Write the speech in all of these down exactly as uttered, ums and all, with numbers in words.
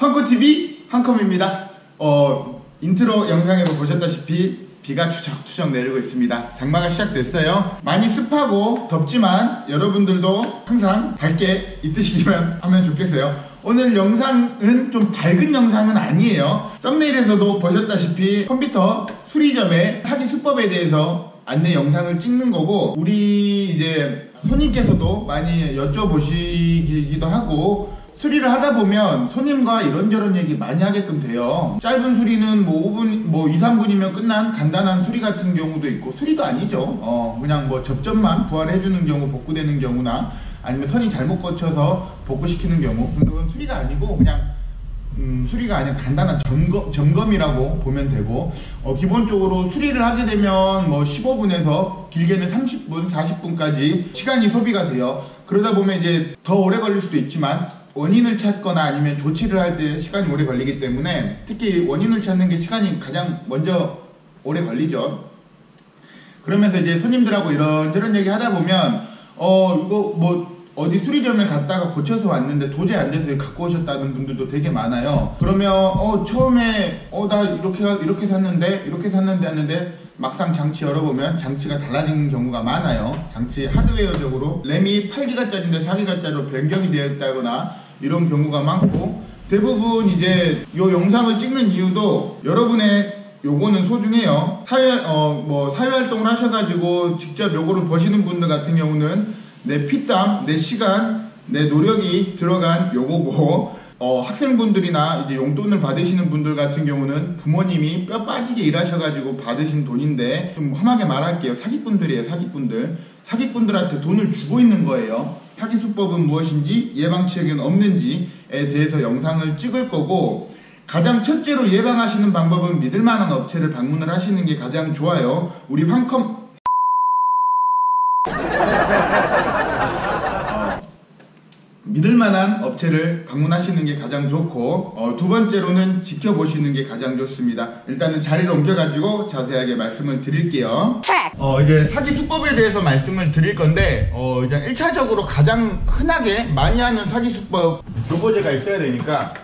황코티비 황컴입니다. 어, 인트로 영상에도 보셨다시피 비가 추적추적 내리고 있습니다. 장마가 시작됐어요. 많이 습하고 덥지만 여러분들도 항상 밝게 있으시기만 하면 좋겠어요. 오늘 영상은 좀 밝은 영상은 아니에요. 썸네일에서도 보셨다시피 컴퓨터 수리점의 사기 수법에 대해서 안내 영상을 찍는 거고, 우리 이제 손님께서도 많이 여쭤보시기도 하고, 수리를 하다 보면 손님과 이런저런 얘기 많이 하게끔 돼요. 짧은 수리는 뭐 오 분, 뭐 이, 삼 분이면 끝난 간단한 수리 같은 경우도 있고, 수리도 아니죠. 어, 그냥 뭐 접점만 부활해주는 경우, 복구되는 경우나 아니면 선이 잘못 거쳐서 복구시키는 경우, 그건 수리가 아니고 그냥 음, 수리가 아니라 간단한 점검, 점검이라고 보면 되고, 어, 기본적으로 수리를 하게 되면 뭐 십오 분에서 길게는 삼십 분, 사십 분까지 시간이 소비가 돼요. 그러다 보면 이제 더 오래 걸릴 수도 있지만 원인을 찾거나 아니면 조치를 할 때 시간이 오래 걸리기 때문에, 특히 원인을 찾는 게 시간이 가장 먼저 오래 걸리죠. 그러면서 이제 손님들하고 이런저런 얘기 하다 보면 어 이거 뭐 어디 수리점에 갔다가 고쳐서 왔는데 도저히 안 돼서 갖고 오셨다는 분들도 되게 많아요. 그러면 어 처음에 어 나 이렇게 이렇게 샀는데 이렇게 샀는데 하는데 막상 장치 열어보면 장치가 달라진 경우가 많아요. 장치 하드웨어적으로 램이 팔 기가짜리인데 사 기가짜리로 변경이 되어 있다거나 이런 경우가 많고, 대부분 이제 요 영상을 찍는 이유도 여러분의 요거는 소중해요. 사회 어 뭐 사회활동을 하셔가지고 직접 요거를 보시는 분들 같은 경우는 내 피땀, 내 시간, 내 노력이 들어간 요거고, 어, 학생분들이나 이제 용돈을 받으시는 분들 같은 경우는 부모님이 뼈 빠지게 일하셔가지고 받으신 돈인데, 좀 험하게 말할게요. 사기꾼들이에요, 사기꾼들. 사기꾼들한테 돈을 주고 있는 거예요. 사기 수법은 무엇인지, 예방책은 없는지에 대해서 영상을 찍을 거고, 가장 첫째로 예방하시는 방법은 믿을만한 업체를 방문을 하시는 게 가장 좋아요. 우리 황컴 믿을만한 업체를 방문하시는 게 가장 좋고, 어, 두 번째로는 지켜보시는 게 가장 좋습니다. 일단은 자리를 옮겨가지고 자세하게 말씀을 드릴게요. 어, 이제 사기 수법에 대해서 말씀을 드릴 건데, 어, 이제 일 차적으로 가장 흔하게 많이 하는 사기 수법, 로보제가 있어야 되니까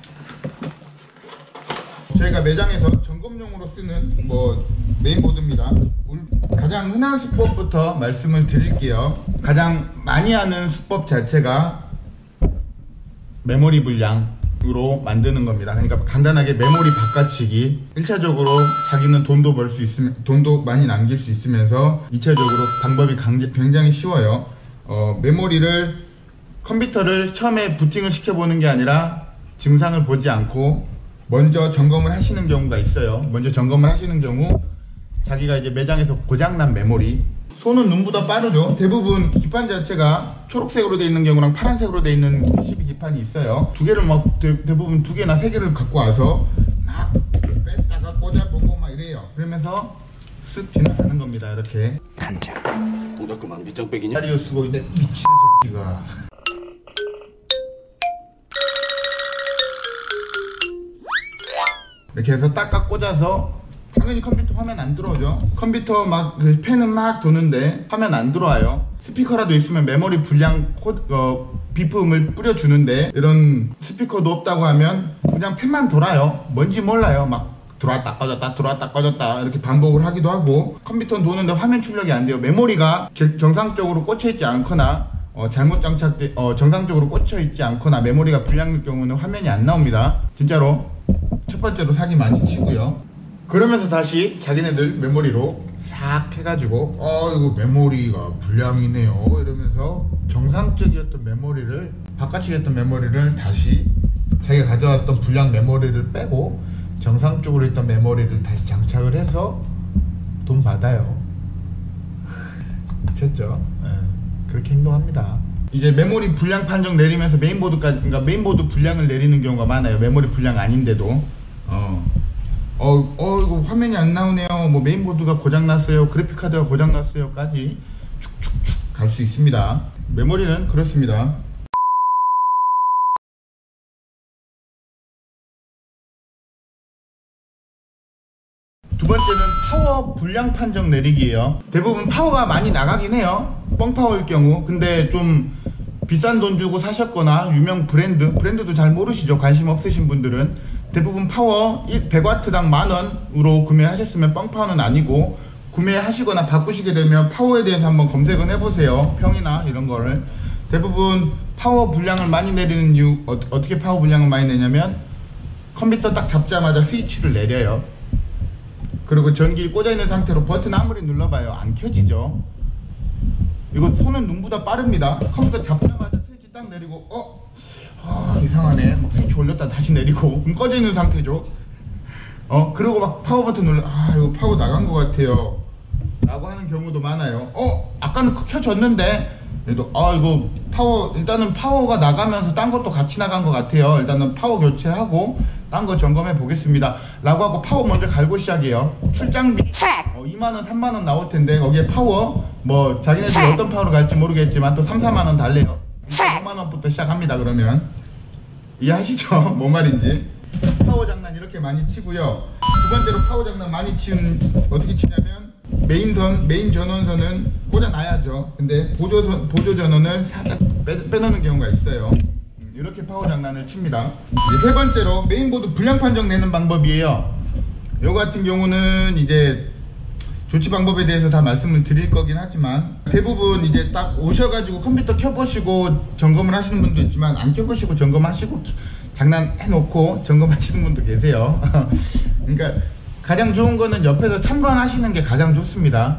저희가 매장에서 점검용으로 쓰는 뭐 메인보드입니다. 가장 흔한 수법부터 말씀을 드릴게요. 가장 많이 하는 수법 자체가 메모리 불량으로 만드는 겁니다. 그러니까 간단하게 메모리 바꿔치기. 일 차적으로 자기는 돈도 벌 수 있으면, 돈도 많이 남길 수 있으면서 이 차적으로 방법이 굉장히 쉬워요. 어, 메모리를, 컴퓨터를 처음에 부팅을 시켜보는 게 아니라 증상을 보지 않고 먼저 점검을 하시는 경우가 있어요. 먼저 점검을 하시는 경우, 자기가 이제 매장에서 고장난 메모리, 손은 눈보다 빠르죠. 대부분 기판 자체가 초록색으로 되어 있는 경우랑 파란색으로 되어 있는 피시비 기판이 있어요. 두 개를 막 대, 대부분 두 개나 세 개를 갖고 와서 막 뺐다가 꽂아보고 막 이래요. 그러면서 쓱 지나가는 겁니다. 이렇게 단장 동작 그만 밑장 빼기냐? 다리어 쓰고 있는데 미친 새끼가. 이렇게 해서 딱딱 꽂아서, 당연히 컴퓨터 화면 안 들어오죠. 컴퓨터 막 그 펜은 막 도는데 화면 안 들어와요. 스피커라도 있으면 메모리 불량 코, 어, 비품을 뿌려주는데, 이런 스피커도 없다고 하면 그냥 펜만 돌아요. 뭔지 몰라요. 막 들어왔다 꺼졌다 들어왔다 꺼졌다 이렇게 반복을 하기도 하고, 컴퓨터는 도는데 화면 출력이 안 돼요. 메모리가 정상적으로 꽂혀있지 않거나 어, 잘못 장착돼 어, 정상적으로 꽂혀있지 않거나 메모리가 불량일 경우는 화면이 안 나옵니다. 진짜로 첫 번째로 사기 많이 치고요. 그러면서 다시 자기네들 메모리로 싹 해가지고 어 이거 메모리가 불량이네요 이러면서 정상적이었던 메모리를, 바꿔치기했던 메모리를 다시 자기가 가져왔던 불량 메모리를 빼고 정상적으로 있던 메모리를 다시 장착을 해서 돈 받아요. 미쳤죠? 네. 그렇게 행동합니다. 이제 메모리 불량 판정 내리면서 메인보드까지, 그러니까 메인보드 불량을 내리는 경우가 많아요. 메모리 불량 아닌데도 어. 어, 어, 이거 화면이 안 나오네요. 뭐 메인보드가 고장났어요. 그래픽카드가 고장났어요. 까지 쭉쭉쭉 갈 수 있습니다. 메모리는 그렇습니다. 두 번째는 파워 불량 판정 내리기예요. 대부분 파워가 많이 나가긴 해요. 뻥파워일 경우. 근데 좀 비싼 돈 주고 사셨거나 유명 브랜드, 브랜드도 잘 모르시죠? 관심 없으신 분들은 대부분 파워 백 와트당 만 원으로 구매하셨으면 뻥파워는 아니고, 구매하시거나 바꾸시게 되면 파워에 대해서 한번 검색을 해보세요. 평이나 이런 거를. 대부분 파워 분량을 많이 내리는 이유, 어, 어떻게 파워 분량을 많이 내냐면 컴퓨터 딱 잡자마자 스위치를 내려요. 그리고 전기를 꽂아 있는 상태로 버튼 아무리 눌러봐요, 안 켜지죠. 이거 손은 눈보다 빠릅니다. 컴퓨터 잡자마자 스위치 딱 내리고 어? 아, 이상하네. 막 스위치 올렸다 다시 내리고, 그럼 꺼져 있는 상태죠. 어? 그리고 막 파워 버튼 눌러, 아 이거 파워 나간 것 같아요 라고 하는 경우도 많아요. 어? 아까는 켜졌는데, 그래도 아 이거 파워, 일단은 파워가 나가면서 딴 것도 같이 나간 것 같아요. 일단은 파워 교체하고 딴 거 점검해 보겠습니다 라고 하고 파워 먼저 갈고 시작해요. 출장비 어, 이만 원, 삼만 원 나올 텐데 거기에 파워, 뭐 자기네들이 어떤 파워로 갈지 모르겠지만 또 삼, 사만 원 달래요. 오만 원부터 시작합니다. 그러면 이해하시죠? 뭔 말인지. 파워 장난 이렇게 많이 치고요. 두 번째로 파워 장난 많이 치는, 어떻게 치냐면 메인선, 메인 전원선은 꽂아놔야죠. 근데 보조선, 보조 전원을 살짝 빼, 빼놓는 경우가 있어요. 이렇게 파워 장난을 칩니다. 이제 세 번째로 메인보드 불량 판정 내는 방법이에요. 요 같은 경우는 이제 조치 방법에 대해서 다 말씀을 드릴 거긴 하지만, 대부분 이제 딱 오셔가지고 컴퓨터 켜보시고 점검을 하시는 분도 있지만, 안 켜보시고 점검하시고 장난해놓고 점검하시는 분도 계세요. 그러니까 가장 좋은 거는 옆에서 참관하시는 게 가장 좋습니다.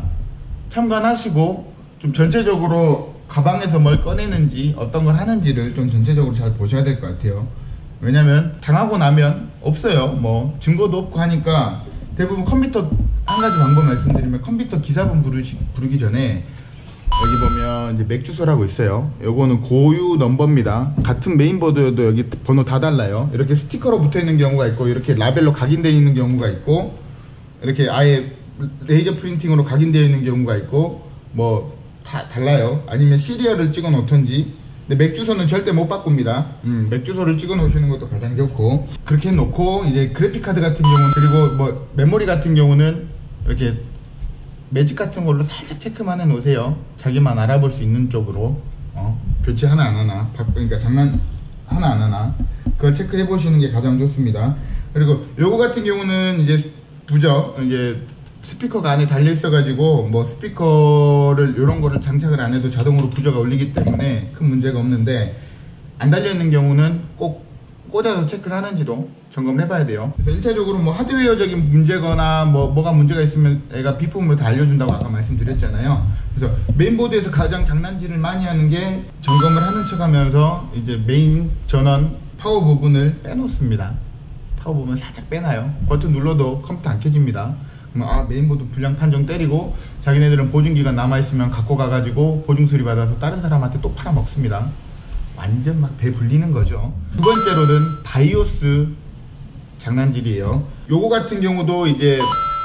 참관하시고 좀 전체적으로 가방에서 뭘 꺼내는지 어떤 걸 하는지를 좀 전체적으로 잘 보셔야 될 것 같아요. 왜냐면 당하고 나면 없어요. 뭐 증거도 없고 하니까. 대부분 컴퓨터, 한 가지 방법 말씀드리면, 컴퓨터 기사분 부르시, 부르기 전에 여기 보면 이제 맥주소라고 있어요. 요거는 고유 넘버입니다. 같은 메인보드여도 여기 번호 다 달라요. 이렇게 스티커로 붙어 있는 경우가 있고, 이렇게 라벨로 각인되어 있는 경우가 있고, 이렇게 아예 레이저 프린팅으로 각인되어 있는 경우가 있고, 뭐 다 달라요. 아니면 시리얼을 찍어 놓던지. 근데 맥주소는 절대 못 바꿉니다. 음, 맥주소를 찍어 놓으시는 것도 가장 좋고, 그렇게 해놓고 이제 그래픽카드 같은 경우는, 그리고 뭐 메모리 같은 경우는 이렇게 매직 같은 걸로 살짝 체크만 해 놓으세요. 자기만 알아볼 수 있는 쪽으로. 어, 교체 하나 안 하나, 그러니까 장난 하나 안 하나, 그걸 체크해 보시는 게 가장 좋습니다. 그리고 요거 같은 경우는 이제 부저, 이제 스피커가 안에 달려 있어 가지고 뭐 스피커를 요런 거를 장착을 안 해도 자동으로 부저가 울리기 때문에 큰 문제가 없는데, 안 달려 있는 경우는 꼭 꽂아서 체크를 하는지도 점검을 해봐야 돼요. 그래서 일차적으로 뭐 하드웨어적인 문제거나 뭐 뭐가 문제가 있으면 애가 비품으로 다 알려준다고 아까 말씀드렸잖아요. 그래서 메인보드에서 가장 장난질을 많이 하는 게, 점검을 하는 척하면서 이제 메인 전원 파워 부분을 빼놓습니다. 파워 부분 살짝 빼놔요. 버튼 눌러도 컴퓨터 안 켜집니다. 그럼 아 메인보드 불량 판정 때리고, 자기네들은 보증기간 남아있으면 갖고 가가지고 보증수리 받아서 다른 사람한테 또 팔아먹습니다. 완전 막 배 불리는 거죠. 두 번째로는 바이오스 장난질이에요. 요거 같은 경우도 이제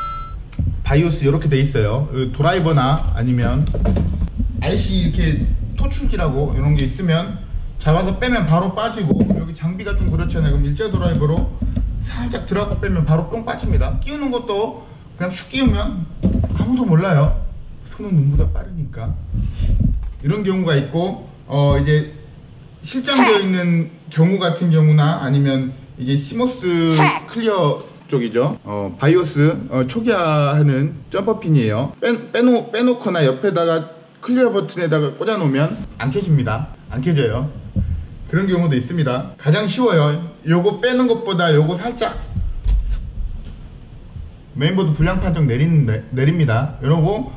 바이오스 이렇게 돼 있어요. 드라이버나 아니면 아이씨 이렇게 토출기라고 이런 게 있으면 잡아서 빼면 바로 빠지고, 여기 장비가 좀 그렇잖아요. 그럼 일자 드라이버로 살짝 들어가고 빼면 바로 뿅 빠집니다. 끼우는 것도 그냥 슉 끼우면 아무도 몰라요. 손은 눈보다 빠르니까. 이런 경우가 있고, 어 이제 실장되어 있는 경우 같은 경우나, 아니면 이게 시모스 클리어 쪽이죠. 어 바이오스 어, 초기화하는 점퍼핀이에요. 빼, 빼놓, 빼놓거나 옆에다가 클리어 버튼에다가 꽂아 놓으면 안 켜집니다. 안 켜져요. 그런 경우도 있습니다. 가장 쉬워요. 요거 빼는 것보다 요거 살짝 메인보드 불량 판정 내린, 내립니다. 이러고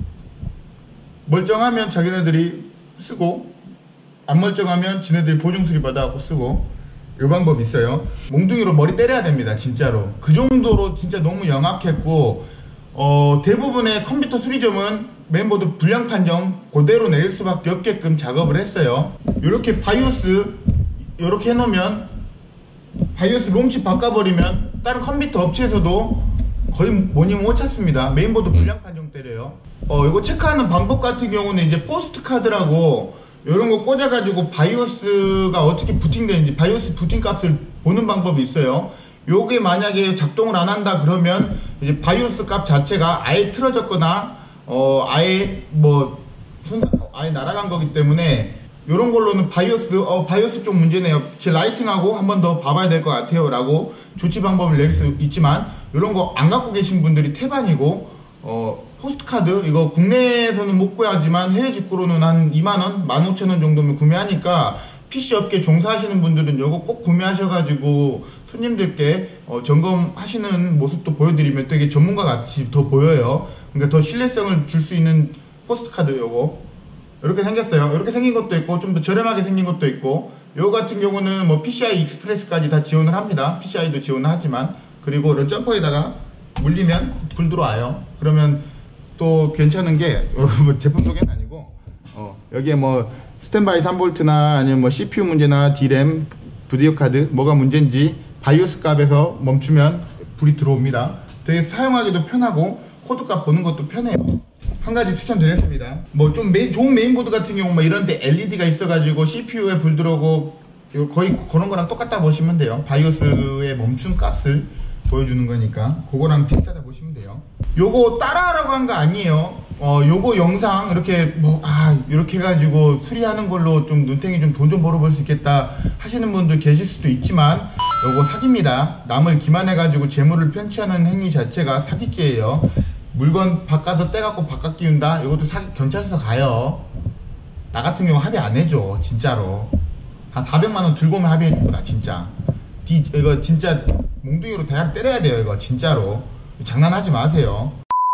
멀쩡하면 자기네들이 쓰고, 안 멀쩡하면 지네들이 보증수리 받아갖고 쓰고. 이 방법 있어요. 몽둥이로 머리 때려야 됩니다. 진짜로. 그 정도로 진짜 너무 영악했고, 어, 대부분의 컴퓨터 수리점은 메인보드 불량 판정 그대로 내릴 수밖에 없게끔 작업을 했어요. 이렇게 바이오스 이렇게 해놓으면, 바이오스 롬칩 바꿔버리면 다른 컴퓨터 업체에서도 거의 뭐니 못 찾습니다. 메인보드 불량 판정 때려요. 어 이거 체크하는 방법 같은 경우는 이제 포스트 카드라고 이런 거 꽂아가지고 바이오스가 어떻게 부팅되는지, 바이오스 부팅 값을 보는 방법이 있어요. 요게 만약에 작동을 안 한다 그러면 이제 바이오스 값 자체가 아예 틀어졌거나 어 아예 뭐 손상, 아예 날아간 거기 때문에 요런 걸로는 바이오스 어 바이오스 좀 문제네요, 제 라이팅하고 한 번 더 봐봐야 될 것 같아요 라고 조치 방법을 내릴 수 있지만, 요런 거 안 갖고 계신 분들이 태반이고, 어 포스트카드 이거 국내에서는 못 구하지만 해외 직구로는 한 이만 원, 만 오천 원 정도면 구매하니까 피씨 업계 종사하시는 분들은 요거 꼭 구매하셔가지고 손님들께 어 점검하시는 모습도 보여드리면 되게 전문가 같이 더 보여요. 그러니까 더 신뢰성을 줄 수 있는 포스트카드 요거 이렇게 생겼어요. 이렇게 생긴 것도 있고 좀 더 저렴하게 생긴 것도 있고, 요거 같은 경우는 뭐 피씨아이 익스프레스까지 다 지원을 합니다. 피씨아이도 지원을 하지만, 그리고 이런 점퍼에다가 물리면 불 들어와요. 그러면 또 괜찮은 게 제품 소개는 아니고 어 여기에 뭐 스탠바이 삼 볼트나 아니면 뭐 씨피유 문제나 디램, 비디오 카드 뭐가 문제인지 바이오스 값에서 멈추면 불이 들어옵니다. 되게 사용하기도 편하고 코드값 보는 것도 편해요. 한 가지 추천드렸습니다. 뭐 좀 좋은 메인보드 같은 경우 뭐 이런 데 엘이디가 있어가지고 씨피유에 불 들어오고 거의 그런 거랑 똑같다 보시면 돼요. 바이오스의 멈춤 값을 보여주는 거니까 그거랑 비슷하다 보시면 돼요. 요거 따라하라고 한 거 아니에요. 어 요거 영상 이렇게 뭐 아 이렇게 해가지고 수리하는 걸로 좀 눈탱이 좀 돈 좀 벌어볼 수 있겠다 하시는 분들 계실 수도 있지만, 요거 사기입니다. 남을 기만해가지고 재물을 편취하는 행위 자체가 사기죄예요. 물건 바꿔서 떼갖고 바깥 끼운다? 이것도 사기, 경찰서 가요. 나 같은 경우 합의 안 해줘, 진짜로. 한 사백만 원 들고 오면 합의해주구나, 진짜. 디, 이거 진짜 몽둥이로 대가리 때려야 돼요, 이거 진짜로. 장난하지 마세요.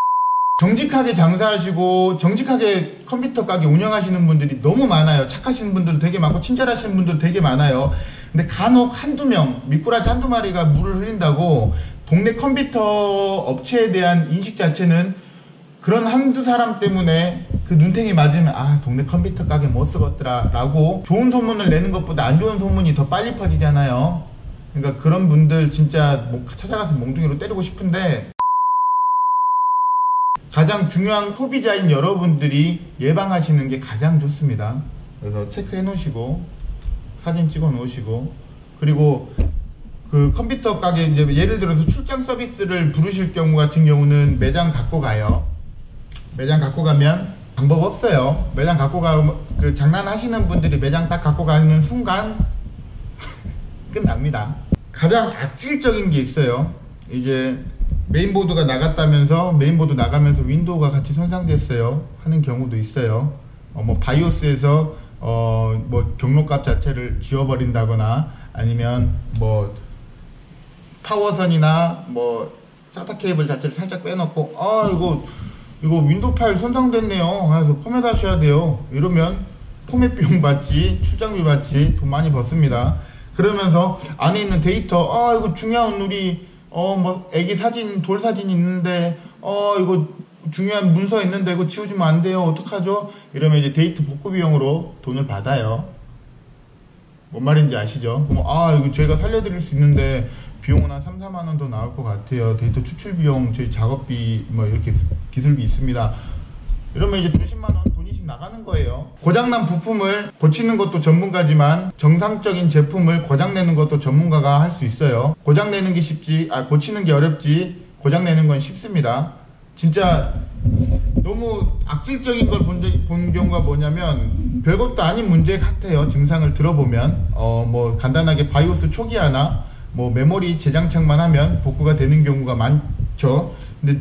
정직하게 장사하시고 정직하게 컴퓨터 가게 운영하시는 분들이 너무 많아요. 착하신 분들 되게 많고 친절하신 분들 되게 많아요. 근데 간혹 한두 명, 미꾸라지 한두 마리가 물을 흐린다고 동네 컴퓨터 업체에 대한 인식 자체는 그런 한두 사람 때문에 그 눈탱이 맞으면 아 동네 컴퓨터 가게 못 쓰겠더라 라고 좋은 소문을 내는 것보다 안 좋은 소문이 더 빨리 퍼지잖아요. 그러니까 그런 분들 진짜 찾아가서 몽둥이로 때리고 싶은데, 가장 중요한 소비자인 여러분들이 예방하시는 게 가장 좋습니다. 그래서 체크해 놓으시고 사진 찍어 놓으시고, 그리고 그 컴퓨터 가게 이제 예를 들어서 출장 서비스를 부르실 경우 같은 경우는 매장 갖고 가요. 매장 갖고 가면 방법 없어요. 매장 갖고 가 그 장난하시는 분들이 매장 딱 갖고 가는 순간 끝납니다. 가장 악질적인 게 있어요. 이제 메인보드가 나갔다면서 메인보드 나가면서 윈도우가 같이 손상됐어요 하는 경우도 있어요. 어, 뭐 바이오스에서 어, 뭐 경로값 자체를 지워버린다거나 아니면 뭐 파워선이나 뭐 사타 케이블 자체를 살짝 빼놓고 아 이거 이거 윈도우 파일 손상됐네요 그래서 포맷 하셔야 돼요 이러면 포맷 비용 받지 출장비 받지 돈 많이 벗습니다. 그러면서 안에 있는 데이터 아 이거 중요한 우리 어 뭐 애기 사진 돌 사진 있는데 어 이거 중요한 문서 있는데 이거 지워주면 안 돼요 어떡하죠? 이러면 이제 데이터 복구 비용으로 돈을 받아요. 뭔 말인지 아시죠? 아 이거 저희가 살려드릴 수 있는데 비용은 한 삼, 사만 원 더 나올 것 같아요. 데이터 추출 비용 저희 작업비 뭐 이렇게 기술비 있습니다. 이러면 이제 돈 십만 원 돈 이십 나가는 거예요. 고장난 부품을 고치는 것도 전문가지만 정상적인 제품을 고장내는 것도 전문가가 할 수 있어요. 고장내는 게 쉽지 아 고치는 게 어렵지 고장내는 건 쉽습니다. 진짜 너무 악질적인 걸 본 본 경우가 뭐냐면 별것도 아닌 문제 같아요. 증상을 들어보면 어 뭐 간단하게 바이오스 초기화나 뭐 메모리 재장착만 하면 복구가 되는 경우가 많죠. 근데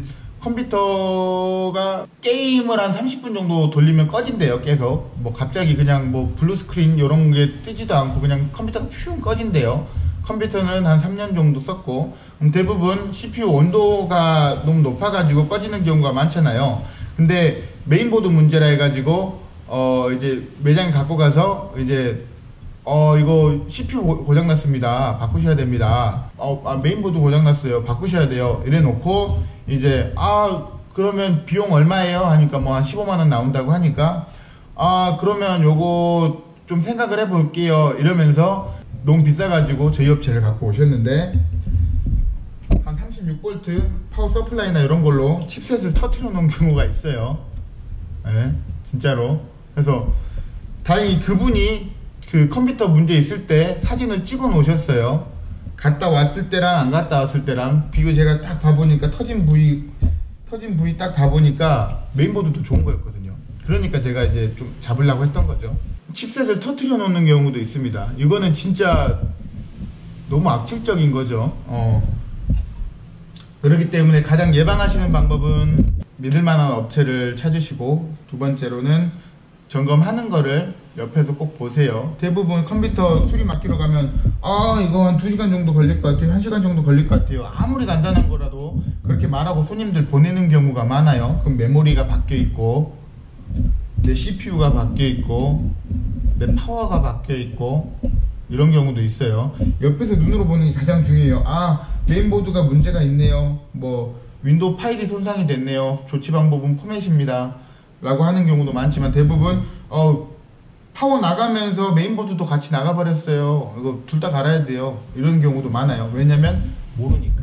컴퓨터가 게임을 한 삼십 분 정도 돌리면 꺼진대요. 계속 뭐 갑자기 그냥 뭐 블루 스크린 이런 게 뜨지도 않고 그냥 컴퓨터가 퓨 꺼진대요. 컴퓨터는 한 삼 년 정도 썼고 대부분 씨피유 온도가 너무 높아가지고 꺼지는 경우가 많잖아요. 근데 메인보드 문제라 해가지고 어 이제 매장에 갖고 가서 이제 어 이거 씨피유 고장났습니다 바꾸셔야 됩니다. 어, 아, 메인보드 고장났어요 바꾸셔야 돼요 이래 놓고 이제 아 그러면 비용 얼마예요 하니까 뭐 한 십오만 원 나온다고 하니까 아 그러면 요거 좀 생각을 해 볼게요 이러면서 너무 비싸가지고 저희 업체를 갖고 오셨는데 한 삼십육 볼트 파워 서플라이나 이런 걸로 칩셋을 터트려 놓은 경우가 있어요. 네, 진짜로. 그래서 다행히 그분이 그 컴퓨터 문제 있을 때 사진을 찍어 놓으셨어요. 갔다 왔을 때랑 안 갔다 왔을 때랑 비교 제가 딱 봐보니까 터진 부위 터진 부위 딱 봐보니까 메인보드도 좋은 거였거든요. 그러니까 제가 이제 좀 잡으려고 했던 거죠. 칩셋을 터트려 놓는 경우도 있습니다. 이거는 진짜 너무 악질적인 거죠. 어. 그렇기 때문에 가장 예방하시는 방법은 믿을 만한 업체를 찾으시고, 두 번째로는 점검하는 거를 옆에서 꼭 보세요. 대부분 컴퓨터 수리 맡기러 가면 아 이거 한 두 시간 정도 걸릴 것 같아요, 한 시간 정도 걸릴 것 같아요. 아무리 간단한 거라도 그렇게 말하고 손님들 보내는 경우가 많아요. 그럼 메모리가 바뀌어 있고, 내 씨피유가 바뀌어 있고, 내 파워가 바뀌어 있고, 이런 경우도 있어요. 옆에서 눈으로 보는 게 가장 중요해요. 아 메인보드가 문제가 있네요, 뭐 윈도우 파일이 손상이 됐네요, 조치 방법은 포맷입니다 라고 하는 경우도 많지만, 대부분 어 파워 나가면서 메인보드도 같이 나가버렸어요, 이거 둘 다 갈아야 돼요, 이런 경우도 많아요. 왜냐면 모르니까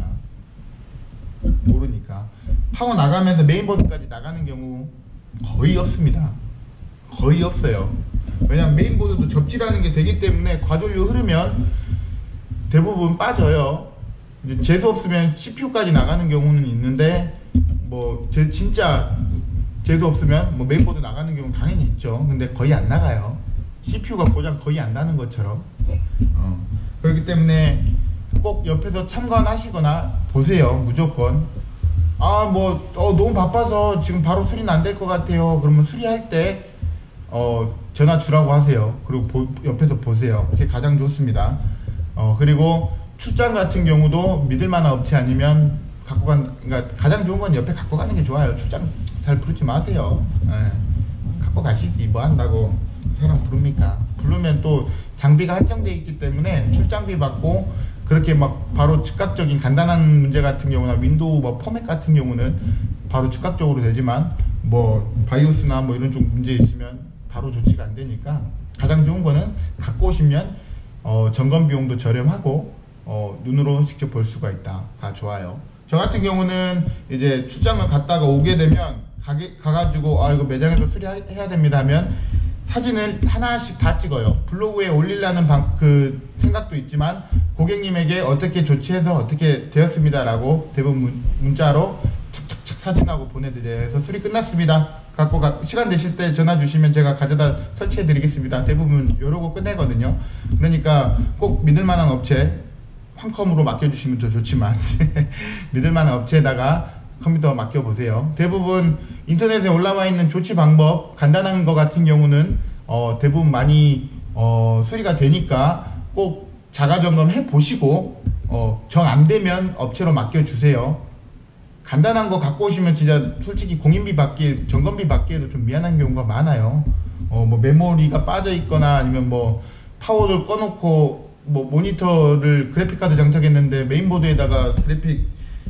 모르니까 파워 나가면서 메인보드까지 나가는 경우 거의 없습니다. 거의 없어요. 왜냐면 메인보드도 접지라는 게 되기 때문에 과전류 흐르면 대부분 빠져요. 재수 없으면 씨피유까지 나가는 경우는 있는데, 뭐 제, 진짜 재수 없으면 뭐 메인보드 나가는 경우는 당연히 있죠. 근데 거의 안 나가요. 씨피유가 고장 거의 안 나는 것처럼. 어. 그렇기 때문에 꼭 옆에서 참관하시거나 보세요. 무조건. 아 뭐 어, 너무 바빠서 지금 바로 수리는 안 될 것 같아요. 그러면 수리할 때 어, 전화 주라고 하세요. 그리고 보, 옆에서 보세요. 그게 가장 좋습니다. 어, 그리고 출장 같은 경우도 믿을 만한 업체 아니면 갖고 간, 그러니까 가장 좋은 건 옆에 갖고 가는 게 좋아요. 출장 잘 부르지 마세요. 예. 갖고 가시지 뭐 한다고 사람 부릅니까? 부르면 또 장비가 한정되어 있기 때문에 출장비 받고 그렇게 막 바로 즉각적인 간단한 문제 같은 경우나 윈도우 뭐 포맷 같은 경우는 바로 즉각적으로 되지만, 뭐 바이오스나 뭐 이런 쪽 문제 있으면 바로 조치가 안 되니까 가장 좋은 거는 갖고 오시면 어, 점검 비용도 저렴하고 어, 눈으로 직접 볼 수가 있다. 다 좋아요. 저 같은 경우는 이제 출장을 갔다가 오게 되면 가게, 가가지고 아 이거 매장에서 수리해야 됩니다 하면 사진을 하나씩 다 찍어요. 블로그에 올리려는 방, 그 생각도 있지만 고객님에게 어떻게 조치해서 어떻게 되었습니다 라고 대부분 문, 문자로 착착착 사진하고 보내드려요. 그래서 수리 끝났습니다, 갖고 가, 시간 되실 때 전화 주시면 제가 가져다 설치해 드리겠습니다. 대부분 이러고 끝내거든요. 그러니까 꼭 믿을 만한 업체, 황컴으로 맡겨주시면 더 좋지만 믿을 만한 업체에다가 컴퓨터 맡겨보세요. 대부분 인터넷에 올라와 있는 조치 방법 간단한 거 같은 경우는 어, 대부분 많이 어, 수리가 되니까 꼭 자가 점검해 보시고 어, 정 안되면 업체로 맡겨주세요. 간단한 거 갖고 오시면 진짜 솔직히 공인비 받기, 점검비 받기에도 좀 미안한 경우가 많아요. 어, 뭐 메모리가 빠져 있거나 아니면 뭐 파워를 꺼놓고 뭐 모니터를 그래픽카드 장착했는데 메인보드에다가 그래픽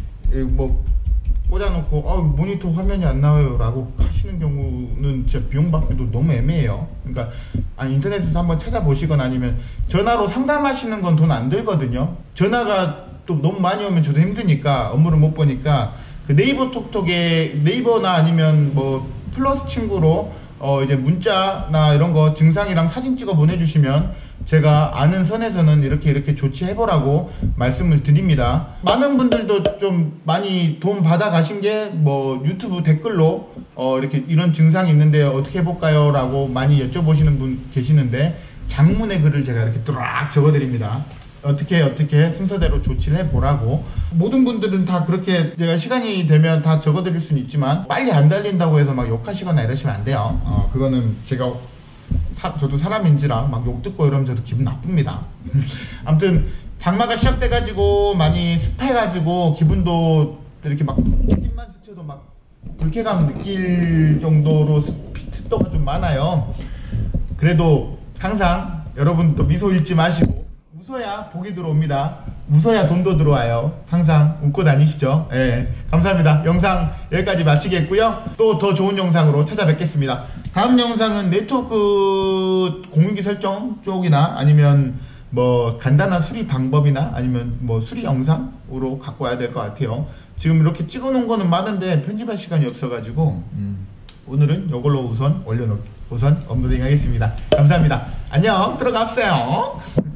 뭐 꽂아놓고 아 모니터 화면이 안 나와요 라고 하시는 경우는 진짜 비용 받기도 너무 애매해요. 그러니까 아니 인터넷에서 한번 찾아보시거나 아니면 전화로 상담하시는 건 돈 안 들거든요. 전화가 또 너무 많이 오면 저도 힘드니까 업무를 못 보니까 그 네이버 톡톡에 네이버나 아니면 뭐 플러스 친구로 어 이제 문자나 이런 거 증상이랑 사진 찍어 보내주시면 제가 아는 선에서는 이렇게 이렇게 조치해보라고 말씀을 드립니다. 많은 분들도 좀 많이 도움 받아 가신 게 뭐 유튜브 댓글로 어 이렇게 이런 증상이 있는데 어떻게 해볼까요? 라고 많이 여쭤보시는 분 계시는데 장문의 글을 제가 이렇게 뚜락 적어드립니다. 어떻게 어떻게 순서대로 조치를 해보라고. 모든 분들은 다 그렇게 제가 시간이 되면 다 적어드릴 수는 있지만 빨리 안 달린다고 해서 막 욕하시거나 이러시면 안 돼요. 어, 그거는 제가 사, 저도 사람인지라 막 욕 듣고 이러면 저도 기분 나쁩니다. 아무튼 장마가 시작돼가지고 많이 습해가지고 기분도 이렇게 막 힘만 스쳐도 막 불쾌감 느낄 정도로 습도가 좀 많아요. 그래도 항상 여러분도 미소 잃지 마시고 웃어야 복이 들어옵니다. 웃어야 돈도 들어와요. 항상 웃고 다니시죠. 예, 감사합니다. 영상 여기까지 마치겠고요. 또 더 좋은 영상으로 찾아뵙겠습니다. 다음 영상은 네트워크 공유기 설정 쪽이나 아니면 뭐 간단한 수리 방법이나 아니면 뭐 수리 영상으로 갖고 와야 될 것 같아요. 지금 이렇게 찍어 놓은 거는 많은데 편집할 시간이 없어가지고 음, 오늘은 이걸로 우선 올려놓 우선 업로딩 하겠습니다. 감사합니다. 안녕. 들어갔어요.